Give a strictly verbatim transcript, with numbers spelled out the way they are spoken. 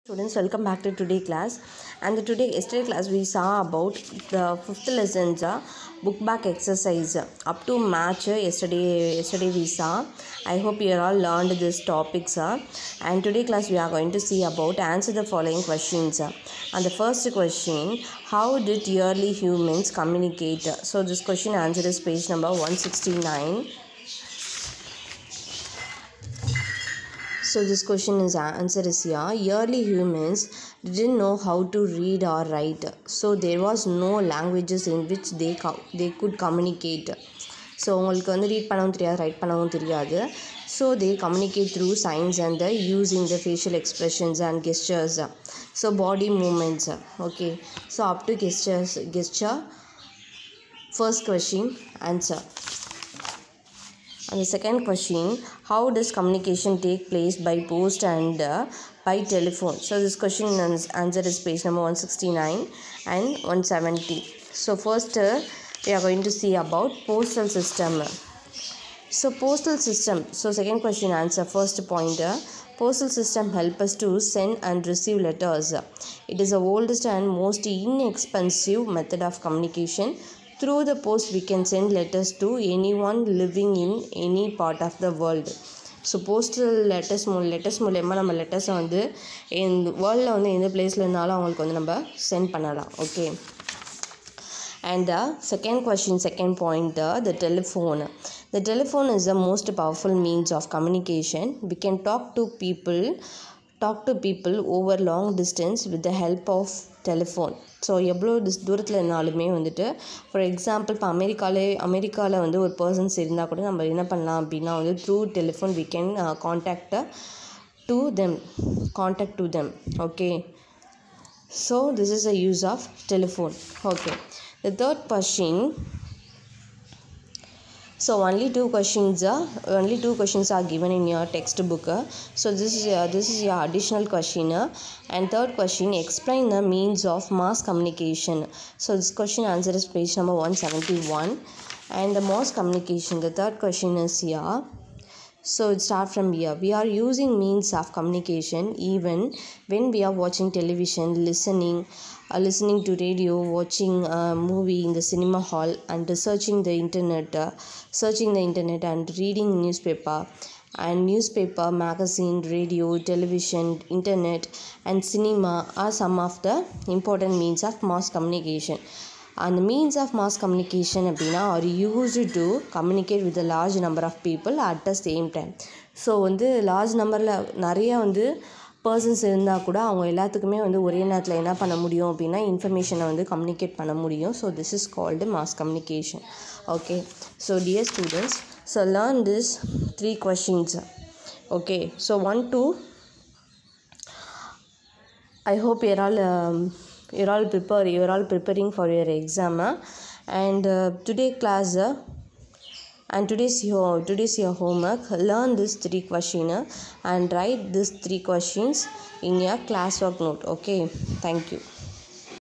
Students, welcome back to today class. And the today yesterday class we saw about the fifth lessons uh, book back exercise uh, up to match. uh, yesterday yesterday we saw. I hope you all learned these topics uh, and today class we are going to see about answer the following questions uh. And the first question, how did early humans communicate? So this question answer is page number one sixty-nine. So this question is answer is here. Early humans didn't know how to read or write, so there was no languages in which they they could communicate. So உங்களுக்கு வந்து read பண்ணவும் தெரியாது, write பண்ணவும் தெரியாது. So they communicate through signs and the using the facial expressions and gestures. So body movements. Okay. So up to gestures, gesture. First question answer. And the second question, how does communication take place by post and uh, by telephone? So this question answer is page number one sixty-nine and one seventy. So first uh, we are going to see about postal system. So postal system. So second question answer, first pointer. Postal system help us to send and receive letters. It is the oldest and most inexpensive method of communication. Through the post we can send letters to anyone living in any part of the world. So postal letters letters மூலமா நம்ம லெட்டர்ஸை வந்து இந்த வேர்ல்டில் வந்து எந்த பிளேஸில் இருந்தாலும் அவங்களுக்கு வந்து நம்ம சென்ட் பண்ணலாம். Okay. And the second question, second point, uh, the telephone. The telephone is the most powerful means of communication. We can talk to people talk to people over long distance with the help of telephone. So எவ்வளோ டிஸ் தூரத்தில் இருந்தாலுமே வந்துட்டு for example இப்போ அமெரிக்காலே அமெரிக்காவில் வந்து ஒரு persons இருந்தால் கூட நம்ம என்ன பண்ணலாம் அப்படின்னா வந்து through telephone we can contact to them contact to them okay. So this is a use of telephone. Okay. The third question. So only two questions are only two questions are given in your textbook. So this is uh, this is your additional question. And third question, explain the means of mass communication. So this question answer is page number one seventy-one. And the mass communication, the third question is here. So it start from here. We are using means of communication even when we are watching television, listening, uh, listening to radio, watching a movie in the cinema hall, and searching the internet, uh, searching the internet and reading newspaper. And newspaper, magazine, radio, television, internet, and cinema are some of the important means of mass communication. And the means of mass communication அப்படின்னா are used to communicate with a large number of people at the same time. So வந்து large நம்பரில் நிறைய வந்து persons இருந்தால் கூட அவங்க எல்லாத்துக்குமே வந்து ஒரே நேரத்தில் என்ன பண்ண முடியும் அப்படின்னா இன்ஃபர்மேஷனை வந்து கம்யூனிகேட் பண்ண முடியும். So this is called mass communication. Okay. So dear students, so learn this three questions. Okay. So one two I hope you're all um, you're all prepare you're all preparing for your exam. uh, and uh, today class uh, and today's your today's your homework. Learn this three question uh, and write these three questions in your classwork note. Okay. Thank you.